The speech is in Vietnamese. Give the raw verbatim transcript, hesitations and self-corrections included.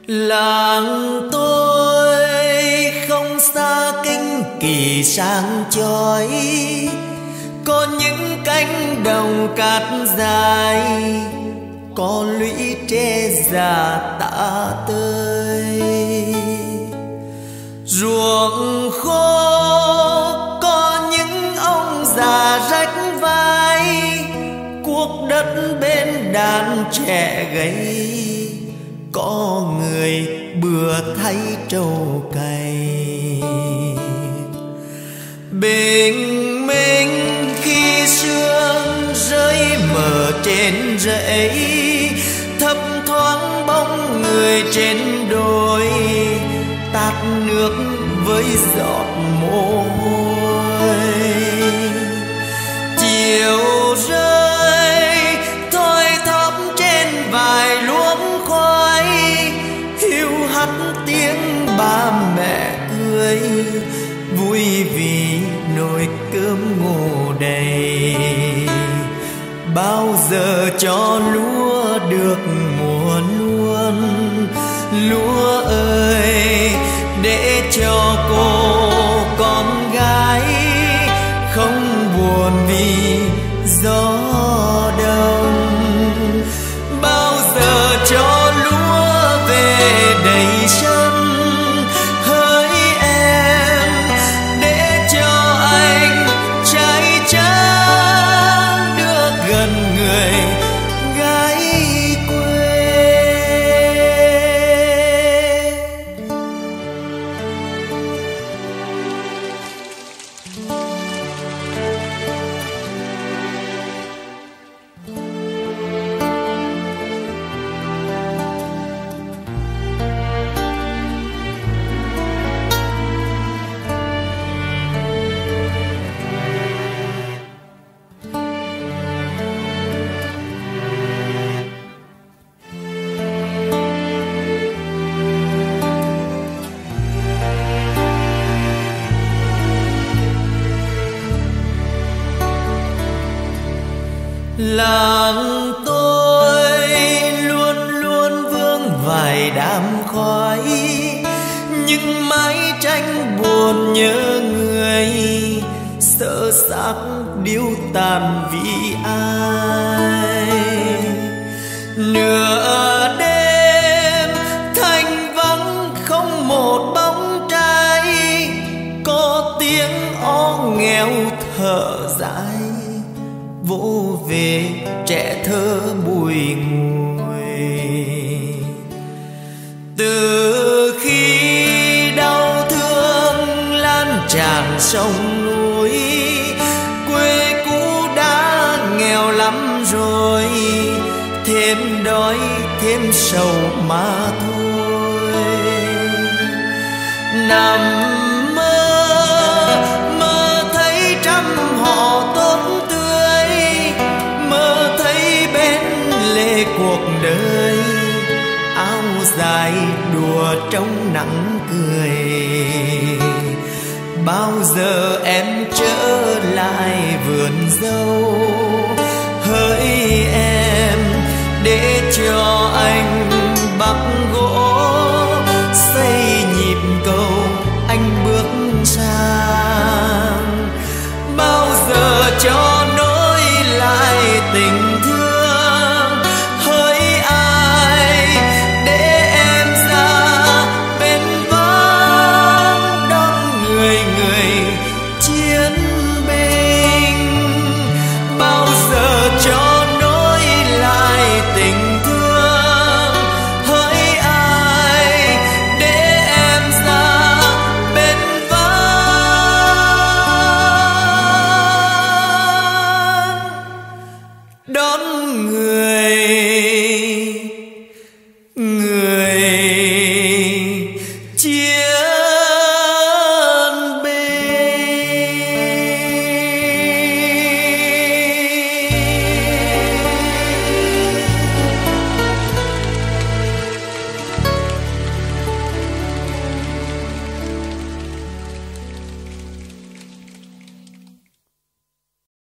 Làng tôi không xa kinh kỳ sáng chói, có những cánh đồng cát dài, có lũy tre già tả tơi. Ruộng khô có những ông già rách vai, cuộc đất bên đàn trẻ gầy, có người bừa thay trâu cày. Bình minh khi sương rơi mờ trên rẫy, thấp thoáng bóng người trên đồi, tạt nước với giọt mồ hôi. Chiều rơi thoi thóp trên vài luống khoai, hiu hắt tiếng ba mẹ cười, vui vì nồi cơm ngô đầy. Bao giờ cho lúa được mùa luôn, lúa ơi, để cho cô con gái không buồn vì gió đông. Bao giờ cho lúa về đầy sân, hỡi em, để cho anh trai trắng được gần người gái quê. Làng tôi luôn luôn vương vài đám khói, nhưng mái tranh buồn nhớ người, sợ xác điêu tàn vì ai. Nửa đêm thanh vắng không một bóng trai, có tiếng ó nghèo thở dài, vỗ về trẻ thơ bùi ngùi. Từ khi đau thương lan tràn sông núi, quê cũ đã nghèo lắm rồi, thêm đói thêm sầu mà thôi. Nằm mơ mơ thấy trăm họ tốt tươi, mơ thấy bên lề cuộc đời, áo dài đùa trong nắng cười. Bao giờ em trở lại vườn dâu, hỡi em, để cho anh